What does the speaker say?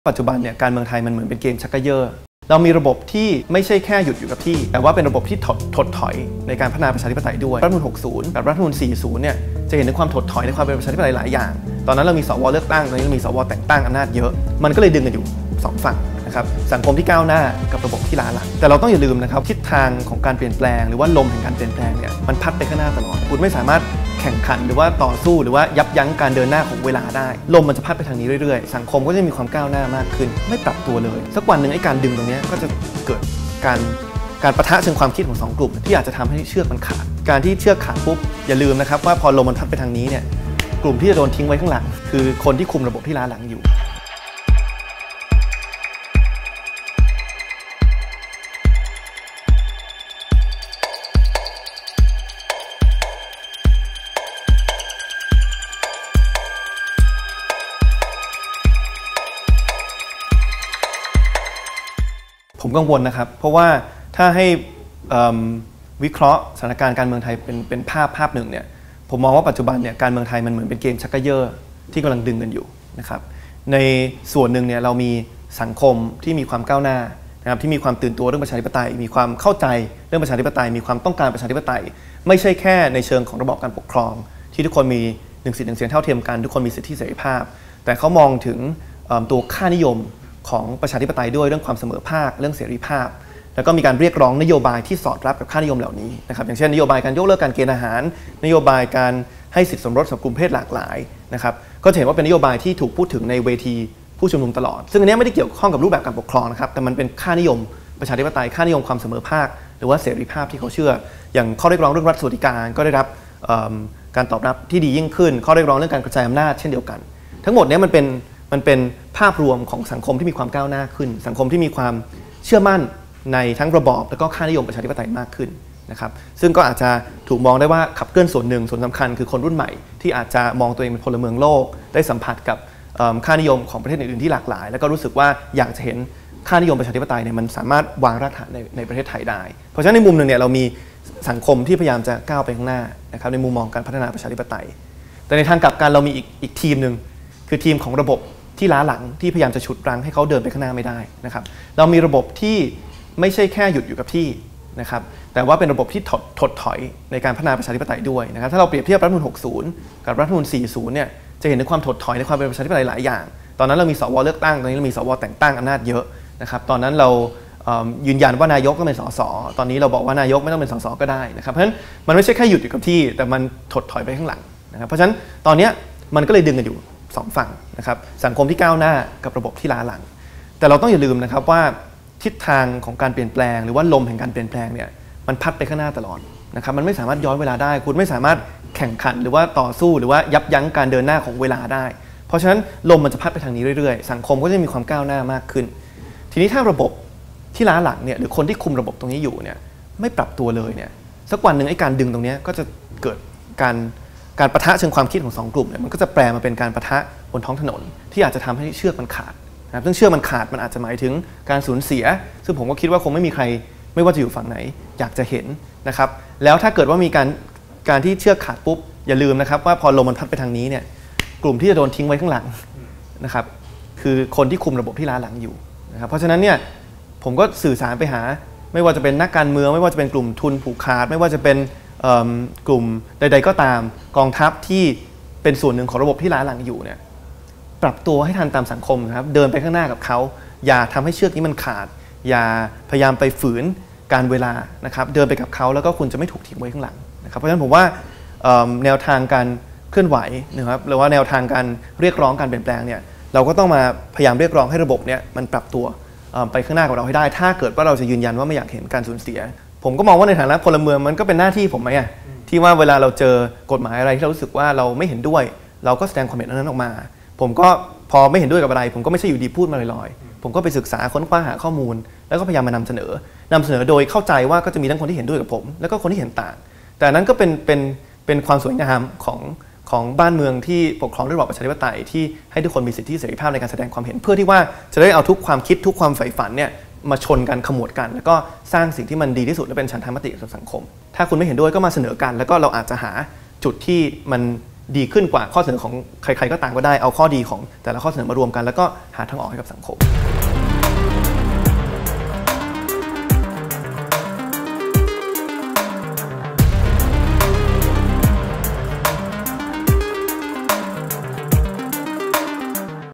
ปัจจุบันเนี่ยการเมืองไทยมันเหมือนเป็นเกมชักกระเยอะเรามีระบบที่ไม่ใช่แค่หยุดอยู่กับที่แต่ว่าเป็นระบบที่ถดถอยในการพัฒนาประชาธิปไตยด้วยรัฐธรรมนูญ60กับรัฐธรรมนูญ40เนี่ยจะเห็นถึงความถดถอยในความเป็นประชาธิปไตยหลายอย่างตอนนั้นเรามีสวเลือกตั้งตอนนี้เรามีสวแต่งตั้งอำนาจเยอะมันก็เลยดึงกันอยู่2ฝั่งนะครับสังคมที่ก้าวหน้ากับระบบที่ล้าหลังแต่เราต้องอย่าลืมนะครับทิศทางของการเปลี่ยนแปลงหรือว่าลมแห่งการเปลี่ยนแปลงเนี่ยมันพัดไปข้างหน้าตลอดคุณไม่สามารถแข่งขันหรือว่าต่อสู้หรือว่ายับยั้งการเดินหน้าของเวลาได้ลมมันจะพัดไปทางนี้เรื่อยๆสังคมก็จะมีความก้าวหน้ามากขึ้นไม่ปรับตัวเลยสักวันหนึ่งไอ้การดึงตรงนี้ก็จะเกิดการปะทะเชิงความคิดของ2กลุ่มที่อาจจะทำให้เชือกมันขาดการที่เชือกขาดปุ๊บอย่าลืมนะครับว่าพอลมมันพัดไปทางนี้เนี่ยกลุ่มที่จะโดนทิ้งไว้ข้างหลังคือคนที่คุมระบบที่ล้าหลังอยู่ผมกังวลนะครับเพราะว่าถ้าให้วิเคราะห์สถานการณ์การเมืองไทยเป็นภาพหนึ่งเนี่ยผมมองว่าปัจจุบันเนี่ยการเมืองไทยมันเหมือนเป็นเกมชักกระเยอะที่กำลังดึงกันอยู่นะครับในส่วนหนึ่งเนี่ยเรามีสังคมที่มีความก้าวหน้านะครับที่มีความตื่นตัวเรื่องประชาธิปไตยมีความเข้าใจเรื่องประชาธิปไตยมีความต้องการประชาธิปไตยไม่ใช่แค่ในเชิงของระบอบการปกครองที่ทุกคนมี1 สิทธิ์ 1 เสียงเท่าเทียมกันทุกคนมีสิทธิเสรีภาพแต่เขามองถึงตัวค่านิยมของประชาธิปไตยด้วยเรื่องความเสมอภาคเรื่องเสรีภาพแล้วก็มีการเรียกร้องนโยบายที่สอดรับกับค่านิยมเหล่านี้นะครับอย่างเช่นนโยบายการยกเลิกการเกณฑ์อาหารนโยบายการให้สิทธิสมรสสำหรับกลุ่มเพศหลากหลายนะครับก็จะเห็นว่าเป็นนโยบายที่ถูกพูดถึงในเวทีผู้ชุมนุมตลอดซึ่งอันนี้ไม่ได้เกี่ยวข้องกับรูปแบบการปกครองนะครับแต่มันเป็นค่านิยมประชาธิปไตยค่านิยมความเสมอภาคหรือว่าเสรีภาพที่เขาเชื่ออย่างข้อเรียกร้องเรื่องรัฐสวัสดิการก็ได้รับการตอบรับที่ดียิ่งขึ้นข้อเรียกร้องเรื่องการกระจายอำนาจเช่นเดียวกันทั้งหมดนี้มันเป็นภาพรวมของสังคมที่มีความก้าวหน้าขึ้นสังคมที่มีความเชื่อมั่นในทั้งระบอบและก็ค่านิยมประชาธิปไตยมากขึ้นนะครับซึ่งก็อาจจะถูกมองได้ว่าขับเคลื่อนส่วนหนึ่งส่วนสำคัญคือคนรุ่นใหม่ที่อาจจะมองตัวเองเป็นพลเมืองโลกได้สัมผัสกับค่านิยมของประเทศอื่นๆที่หลากหลายแล้วก็รู้สึกว่าอยากจะเห็นค่านิยมประชาธิปไตยเนี่ยมันสามารถวางรากฐานในประเทศไทยได้เพราะฉะนั้นในมุมหนึ่งเนี่ยเรามีสังคมที่พยายามจะก้าวไปข้างหน้านะครับในมุมมองการพัฒนาประชาธิปไตยแต่ในทางกลับกันเรามีอีกทีมหนึ่งคือทีมของระบบที่ล้าหลังที่พยายามจะฉุดรั้งให้เขาเดินไปข้างหน้าไม่ได้นะครับเรามีระบบที่ไม่ใช่แค่หยุดอยู่กับที่นะครับแต่ว่าเป็นระบบที่ถดถอยในการพัฒนาประชาธิปไตยด้วยนะครับถ้าเราเปรียบเทียบรัฐธรรมนูญ60กับรัฐธรรมนูญ40เนี่ยจะเห็นถึงความถดถอยในความเป็นประชาธิปไตยหลายอย่างตอนนั้นเรามีสวเลือกตั้งตอนนี้เรามีสวแต่งตั้งอำนาจเยอะนะครับตอนนั้นเรายืนยันว่านายกต้องเป็นสสตอนนี้เราบอกว่านายกไม่ต้องเป็นสสก็ได้นะครับเพราะฉะนั้นมันไม่ใช่แค่หยุดอยู่กับที่แต่มันถดถอยไปข้างหลังนะครับเพราะฉะนั้นตอนนี้มันก็เลยดึงกันอยู่2ฝั่งนะครับสังคมที่ก้าวหน้ากับระบบที่ล้าหลังแต่เราต้องอย่าลืมนะครับว่าทิศทางของการเปลี่ยนแปลงหรือว่าลมแห่งการเปลี่ยนแปลงเนี่ยมันพัดไปข้างหน้าตลอดนะครับมันไม่สามารถย้อนเวลาได้คุณไม่สามารถแข่งขันหรือว่าต่อสู้หรือว่ายับยั้งการเดินหน้าของเวลาได้เพราะฉะนั้นลมมันจะพัดไปทางนี้เรื่อยๆสังคมก็จะมีความก้าวหน้ามากขึ้นทีนี้ถ้าระบบที่ล้าหลังเนี่ยหรือคนที่คุมระบบตรงนี้อยู่เนี่ยไม่ปรับตัวเลยเนี่ยสักวันหนึ่งไอ้การดึงตรงนี้ก็จะเกิดการปะทะเชิงความคิดของ2กลุ่มเนี่ยมันก็จะแปลมาเป็นการปะทะบนท้องถนนที่อาจจะทำให้เชือกมันขาดนะครับซึ่งเชือกมันขาดมันอาจจะหมายถึงการสูญเสียซึ่งผมก็คิดว่าคงไม่มีใครไม่ว่าจะอยู่ฝั่งไหนอยากจะเห็นนะครับแล้วถ้าเกิดว่ามีการที่เชือกขาดปุ๊บอย่าลืมนะครับว่าพอลมมันพัดไปทางนี้เนี่ยกลุ่มที่จะโดนทิ้งไว้ข้างหลังนะครับคือคนที่คุมระบบที่ล้าหลังอยู่นะครับเพราะฉะนั้นเนี่ยผมก็สื่อสารไปหาไม่ว่าจะเป็นนักการเมืองไม่ว่าจะเป็นกลุ่มทุนผูกขาดไม่ว่าจะเป็นกลุ่มใดๆก็ตามกองทัพที่เป็นส่วนหนึ่งของระบบที่ล้าหลังอยู่เนี่ยปรับตัวให้ทันตามสังคมนะครับเดินไปข้างหน้ากับเขาอย่าทำให้เชือกนี้มันขาดอย่าพยายามไปฝืนการเวลานะครับเดินไปกับเขาแล้วก็คุณจะไม่ถูกทิ้งไว้ข้างหลังนะครับเพราะฉะนั้นผมว่าแนวทางการเคลื่อนไหวนะครับหรือว่าแนวทางการเรียกร้องการเปลี่ยนแปลงเนี่ยเราก็ต้องมาพยายามเรียกร้องให้ระบบเนี่ยมันปรับตัวไปข้างหน้ากับเราให้ได้ถ้าเกิดว่าเราจะยืนยันว่าไม่อยากเห็นการสูญเสียผมก็มองว่าในฐานะพลเมืองมันก็เป็นหน้าที่ผมไหมที่ว่าเวลาเราเจอกฎหมายอะไรที่เรารู้สึกว่าเราไม่เห็นด้วยเราก็แสดงความเห็นนั้นออกมาผมก็พอไม่เห็นด้วยกับอะไรผมก็ไม่ใช่อยู่ดีพูดมาลอยๆผมก็ไปศึกษาค้นคว้าหาข้อมูลแล้วก็พยายามมานำเสนอโดยเข้าใจว่าก็จะมีทั้งคนที่เห็นด้วยกับผมแล้วก็คนที่เห็นต่างแต่นั้นก็เป็นความสวยงามของบ้านเมืองที่ปกครองด้วยระบอบประชาธิปไตยที่ให้ทุกคนมีสิทธิเสรีภาพในการแสดงความเห็นเพื่อที่ว่าจะได้เอาทุกความคิดทุกความใฝ่ฝันเนี่ยมาชนกันขมวดกันแล้วก็สร้างสิ่งที่มันดีที่สุดและเป็นฉันทามติกับสังคมถ้าคุณไม่เห็นด้วยก็มาเสนอกันแล้วก็เราอาจจะหาจุดที่มันดีขึ้นกว่าข้อเสนอของใครๆก็ตามก็ได้เอาข้อดีของแต่ละข้อเสนอมารวมกันแล้วก็หาทางออกให้กับสังคม